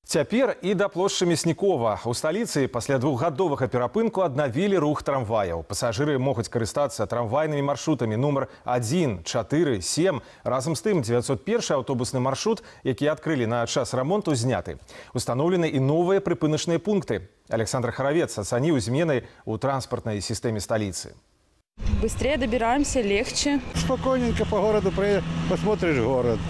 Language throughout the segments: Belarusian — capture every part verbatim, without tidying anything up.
Цяпер і да плошчы Мяснікова. У сталіцы пасля двухгадовага перапынку аднавілі рух трамваяў. Пасажыры могуць карыстацца трамвайнымі маршрутамі нумар адзін, чатыры, сем. Разам з тым дзевяцьсот першы аўтобусны маршрут, які адкрылі на час рамонту, зняты. Устаноўлены і новыя прыпыначныя пункты. Александр Харавец ацаніў змены ў транспартнай сістэме сталіцы. Быстрее добираемся, легче. Спокойненько по городу посмотришь город.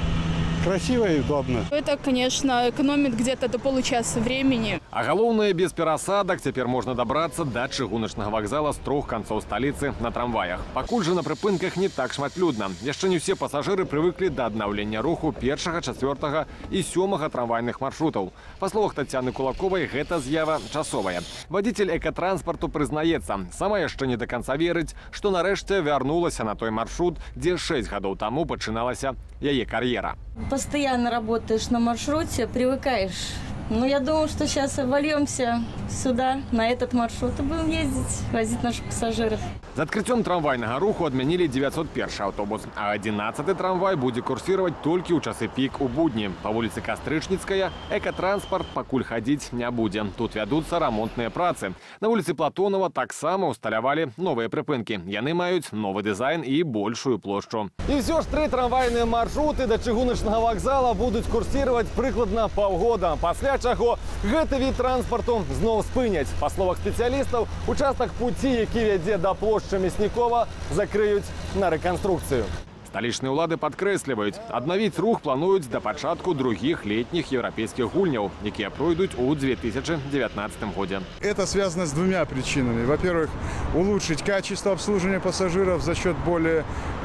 Красиво и удобно. Это, конечно, экономит где-то до получаса времени. А галоўнае, без перасадак цяпер можна добраться до чыгуначнага вакзала з трох канцоў сталіцы на трамваях. Пакуль жа на прыпынках не так шматлюдна. Яшчэ не все пассажиры прывыклі да аднаўлення руху першага, чацвёртага і сёмага трамвайных маршрутаў. Па словах Тацяны Кулаковай, гэта з'ява часовая. Вадзіцель экатранспарту прызнаецца, сама яшчэ не до конца верыць, што нарэшце вярнулася на той маршрут, дзе шэсць гадоў таму пачыналася яе кар'ера. Постоянно работаешь на маршруте, привыкаешь. Ну, я думаю, что сейчас вольемся сюда, на этот маршрут, и будем ездить, возить наших пассажиров. З адкрыццём трамвайнага руху адмянілі дзевяцьсот першы аўтобус, а адзінаццаты трамвай будзе курсировать толькі ў часы пік у будні. Па вуліцы Кастрычніцкая экатранспарт пакуль хадзіць не будзе. Тут вядуцца рамонтныя працы. На вуліцы Платонова таксама усталявалі новыя прыпынкі. Яны маюць новы дызайн і большую плошчу. І ўсё ж тры трамвайныя маршруты да чыгуначнага вакзала будуць курсировать прыкладна паўгода. Пасля чаго гэты від транспарту зноў спыняць. Па словах спецыялістаў, участак пуці, які вядзе да плошчы Мяснікова, закрыюць на рэканструкцыю. Сталічныя ўлады падкрэсліваюць, аднавіць рух плануюць да пачатку других летніх еўрапейскіх гульняў, якія пройдуць у две тысячи девятнадцатом годзе. Это связано с двумя причинами. Во-первых, улучшить качество обслуживания пассажиров за счет более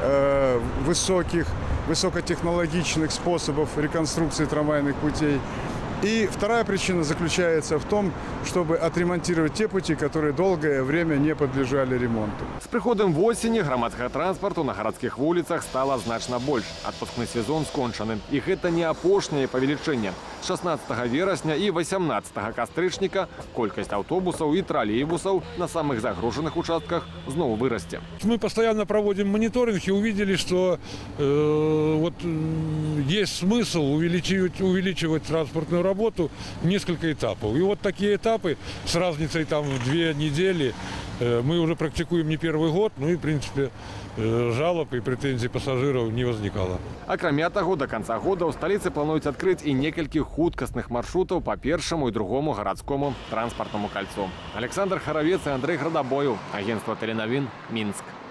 э, высоких, высокотехнологичных способов реконструкции трамвайных путей. И вторая причина заключается в том, чтобы отремонтировать те пути, которые долгое время не подлежали ремонту. С приходом осени громадского транспорта на городских улицах стало значно больше. Отпускный сезон скончаны. И это не апошняе павелічэнне. С шестнадцатого верасня и восемнадцатого кастрычніка колькость автобусов и троллейбусов на самых загруженных участках снова вырасте. Мы постоянно проводим мониторинг и увидели, что э, вот, есть смысл увеличивать, увеличивать транспортную работу в несколько этапов. И вот такие этапы с разницей там в две недели э, мы уже практикуем не первый год, ну и в принципе э, жалоб и претензий пассажиров не возникало. Акрамя таго, до конца года у столицы плануюць открыть и несколько хуткасных маршрутов по первому и другому городскому транспортному кольцу. Александр Харавец и Андрей Градобоев. Агентство Теленовин, Минск.